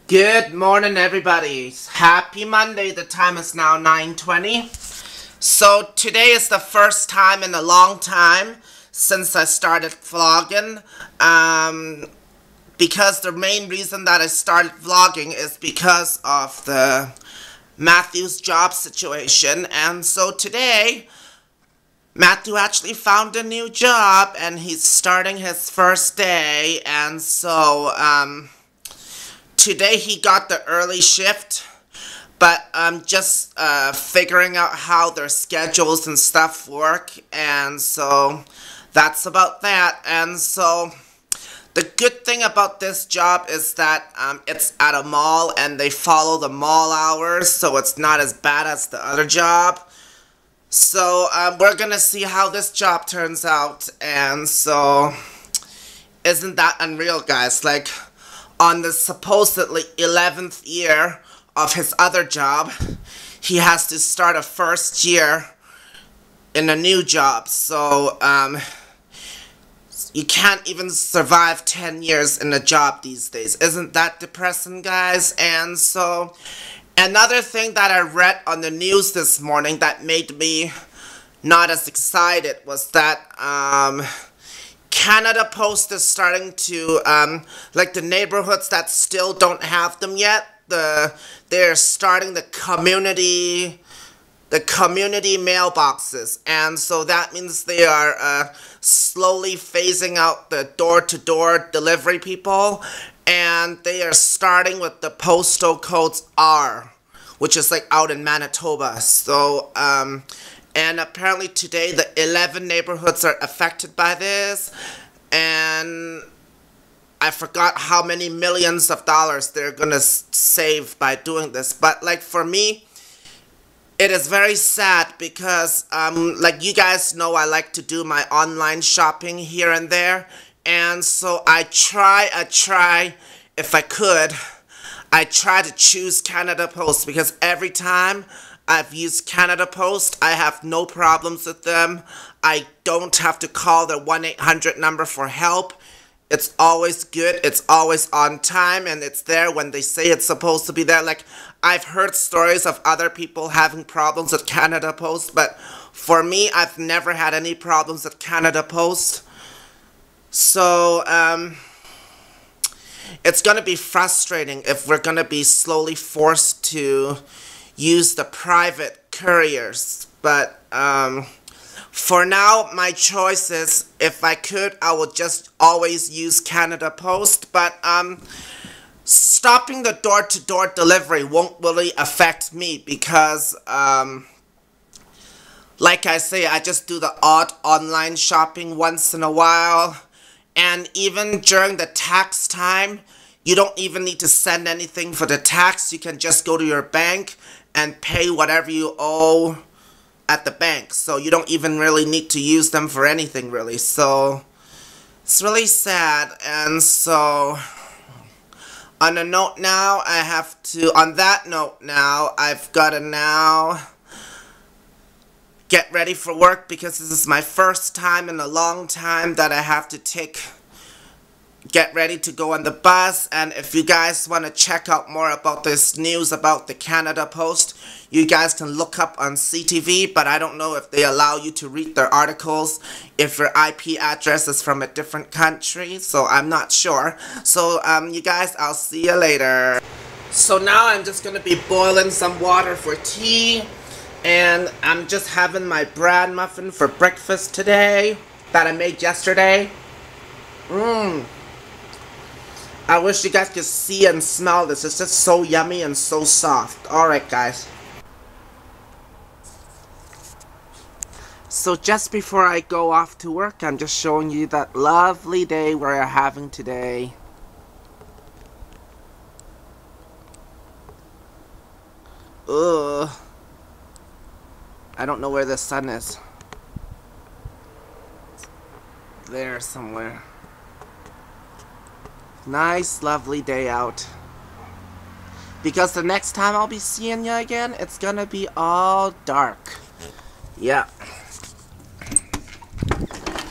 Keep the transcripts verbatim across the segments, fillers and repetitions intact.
Good morning, everybody. Happy Monday. The time is now nine twenty. So today is the first time in a long time since I started vlogging. Um, because the main reason that I started vlogging is because of the Matthew's job situation. And so today, Matthew actually found a new job and he's starting his first day. And so, um... today he got the early shift, but I'm just uh, figuring out how their schedules and stuff work, and so that's about that. And so the good thing about this job is that um, it's at a mall and they follow the mall hours, so it's not as bad as the other job. So um, we're gonna see how this job turns out, and so isn't that unreal, guys? Like, on the supposedly eleventh year of his other job, he has to start a first year in a new job. So, um, you can't even survive ten years in a job these days. Isn't that depressing, guys? And so, another thing that I read on the news this morning that made me not as excited was that, um... Canada Post is starting to, um, like the neighborhoods that still don't have them yet, the they're starting the community, the community mailboxes, and so that means they are uh, slowly phasing out the door-to-door delivery people, and they are starting with the postal codes R, which is like out in Manitoba. So, um... and apparently today the eleven neighborhoods are affected by this, and I forgot how many millions of dollars they're gonna save by doing this. But like for me, it is very sad because um, like you guys know, I like to do my online shopping here and there, and so I try, I try, if I could, I try to choose Canada Post because every time I've used Canada Post, I have no problems with them. I don't have to call the one eight hundred number for help. It's always good, it's always on time, and it's there when they say it's supposed to be there. Like, I've heard stories of other people having problems with Canada Post, but for me, I've never had any problems with Canada Post. So, um... it's gonna be frustrating if we're gonna be slowly forced to use the private couriers, but um, for now my choice is, if I could, I would just always use Canada Post, but um, stopping the door-to-door delivery won't really affect me because um, like I say, I just do the odd online shopping once in a while, and even during the tax time, you don't even need to send anything for the tax. You can just go to your bank and pay whatever you owe at the bank. So you don't even really need to use them for anything, really. So it's really sad. And so on a note now, I have to, on that note now, I've got to now get ready for work because this is my first time in a long time that I have to take get ready to go on the bus. And if you guys want to check out more about this news about the Canada Post, you guys can look up on C T V, but I don't know if they allow you to read their articles if your I P address is from a different country, so I'm not sure. So um, you guys, I'll see you later. So now I'm just gonna be boiling some water for tea, and I'm just having my bran muffin for breakfast today that I made yesterday. Mmm. I wish you guys could see and smell this. It's just so yummy and so soft. Alright, guys. So just before I go off to work, I'm just showing you that lovely day we're having today. Ugh. I don't know where the sun is. There somewhere. Nice, lovely day out. Because the next time I'll be seeing you again, it's gonna be all dark. Yeah.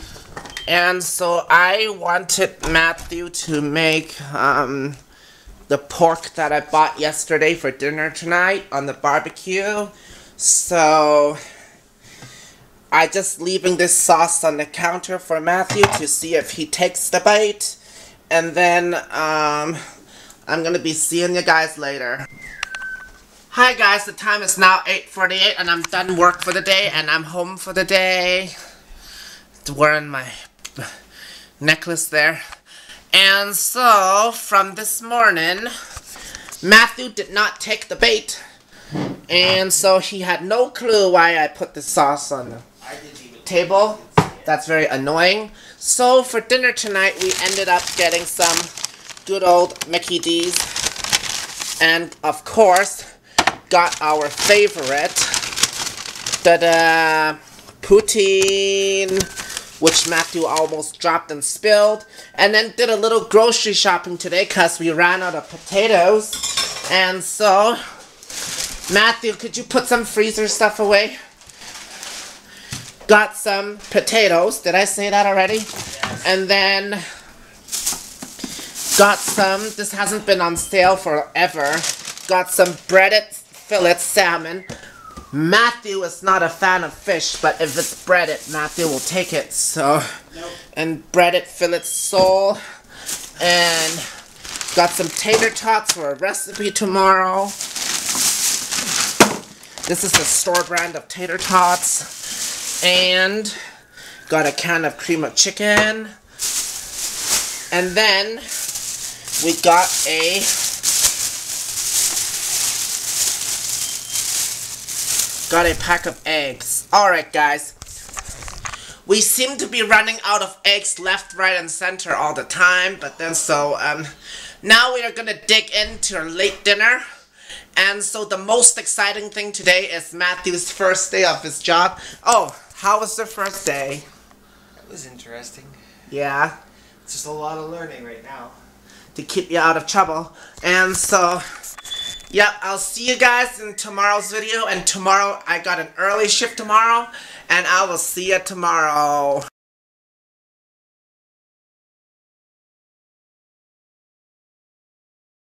And so I wanted Matthew to make um, the pork that I bought yesterday for dinner tonight on the barbecue. So I just leaving this sauce on the counter for Matthew to see if he takes the bite. And then um, I'm gonna be seeing you guys later. Hi guys, the time is now eight forty-eight and I'm done work for the day and I'm home for the day. Wearing my necklace there. And so, from this morning, Matthew did not take the bait. And so he had no clue why I put the sauce on the table. That's very annoying. So for dinner tonight, we ended up getting some good old Mickey D's. And of course, got our favorite, the poutine, which Matthew almost dropped and spilled. And then did a little grocery shopping today because we ran out of potatoes. And so, Matthew, could you put some freezer stuff away? Got some potatoes. Did I say that already? Yes. And then got some, this hasn't been on sale forever, got some breaded fillet salmon. Matthew is not a fan of fish, but if it's breaded, Matthew will take it. So, nope. And breaded fillet sole, and got some tater tots for a recipe tomorrow. This is the store brand of tater tots, and got a can of cream of chicken, and then we got a Got a pack of eggs. Alright guys, we seem to be running out of eggs left, right, and center all the time, but then so, um, now we are gonna dig into our late dinner, and so the most exciting thing today is Matthew's first day of his job. Oh, how was the first day? It was interesting. Yeah? It's just a lot of learning right now. To keep you out of trouble, and so... Yep, I'll see you guys in tomorrow's video, and tomorrow, I got an early shift tomorrow, and I will see you tomorrow.